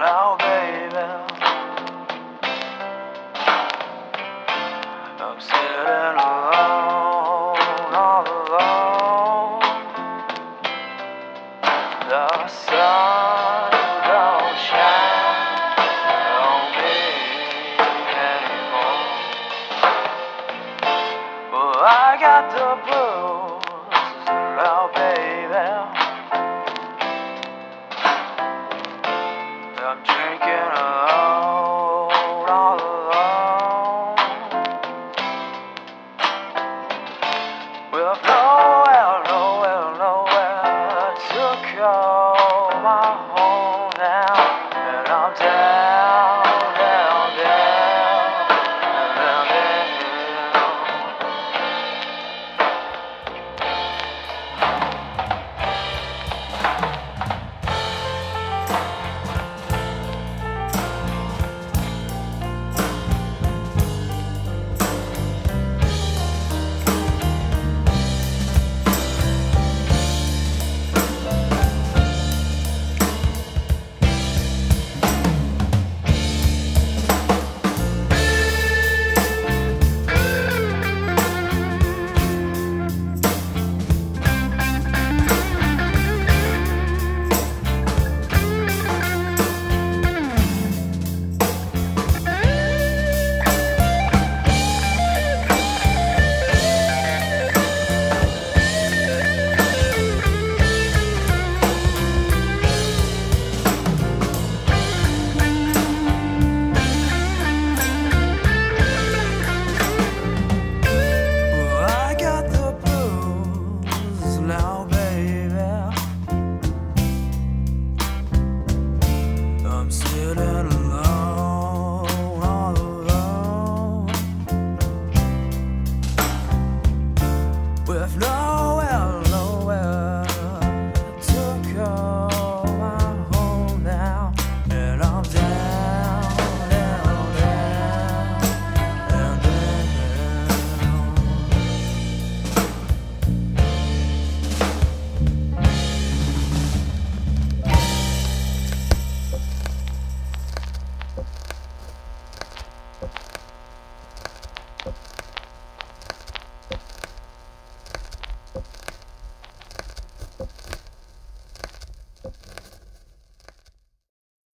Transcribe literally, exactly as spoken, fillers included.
now, baby, I'm sitting alone, all alone. The sun don't shine on me anymore. Well, I got the blues now, baby. I'm drinking alone, all alone, with nowhere, nowhere, nowhere to call my home now, and I'm dead.